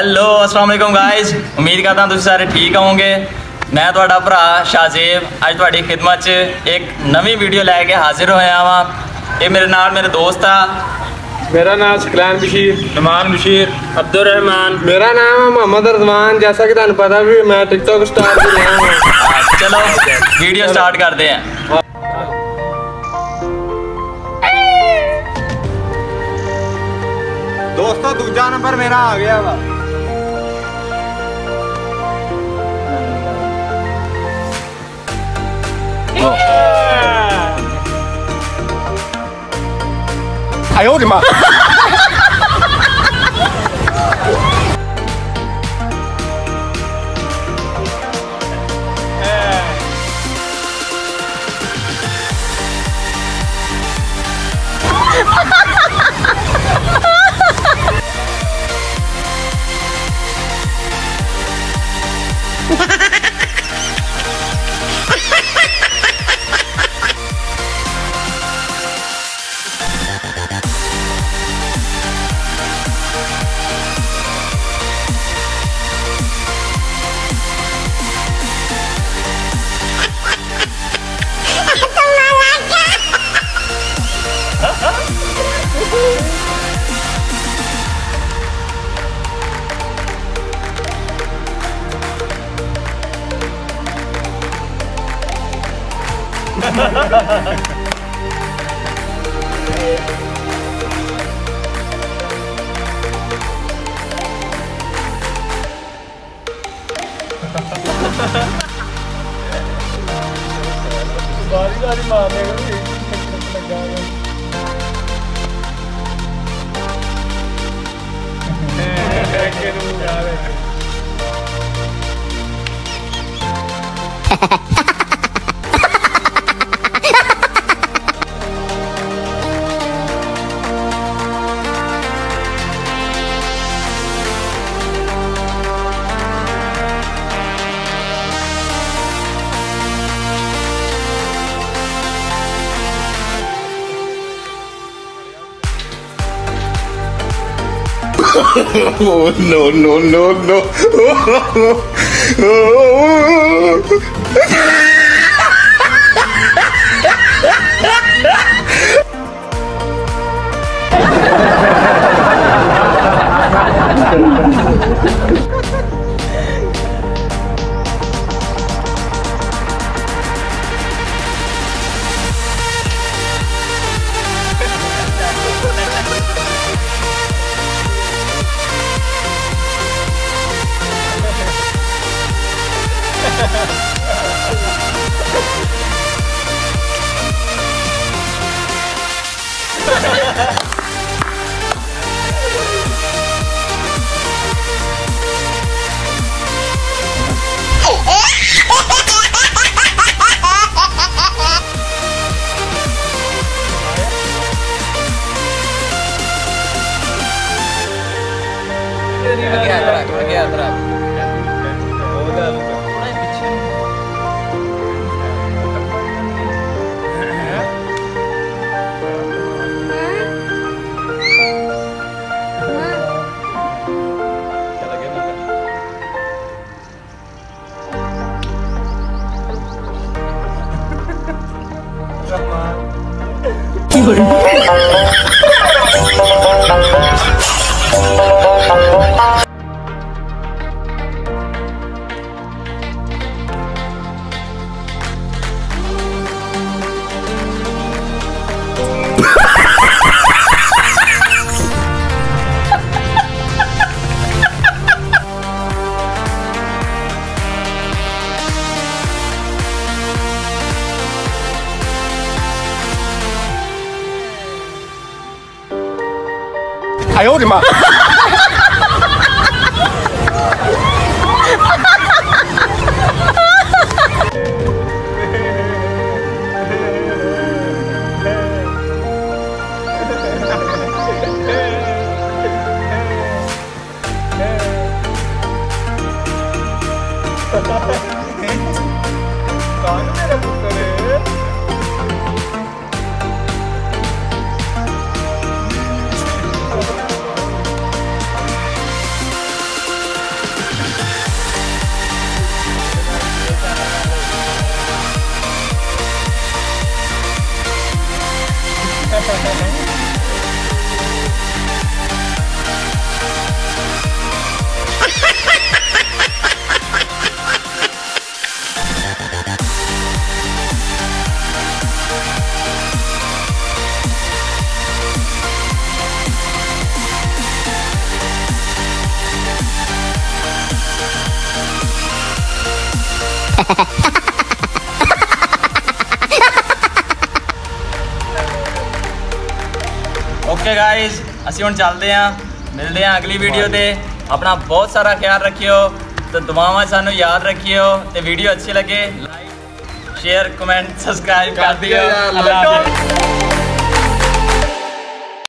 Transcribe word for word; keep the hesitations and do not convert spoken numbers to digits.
Hello अस्सलाम वालेकुम guys, उम्मीद करता तुम सारे ठीक होंगे। मैं तुहाडा भरा शाहजेब अज तुहाडी खिदमत च एक नवी वीडियो लैके हाजिर होया वा। ये मेरे नाल मेरे दोस्त आ। मेरा नाम शकलान बशीर, नमान बशीर, अब्दुल रहमान। मेरा नाम है मोहम्मद रजवान। जैसा कि तुहानू पता भी मैं टिकटॉक स्टार भी रहा हूं। चलो वीडियो स्टार्ट करते हैं। दोस्तों दूजा नंबर मेरा आ गया वा।哎呦我的妈बारी बारी मारने का भी लगा Oh no no no no! Lagi atrás, lagi atrás. 哎呦我的妈 okay guys ਅਸੀਂ ਹੁਣ ਚੱਲਦੇ ਆਂ ਮਿਲਦੇ ਆਂ ਅਗਲੀ ਵੀਡੀਓ ਤੇ ਆਪਣਾ ਬਹੁਤ ਸਾਰਾ ਖਿਆਲ ਰੱਖਿਓ ਤੇ ਦੁਆਵਾਂ ਸਾਨੂੰ ਯਾਦ ਰੱਖਿਓ ਤੇ ਵੀਡੀਓ ਅੱਛੀ ਲੱਗੇ ਲਾਈਕ शेयर कमेंट सब्सक्राइब कर दियो।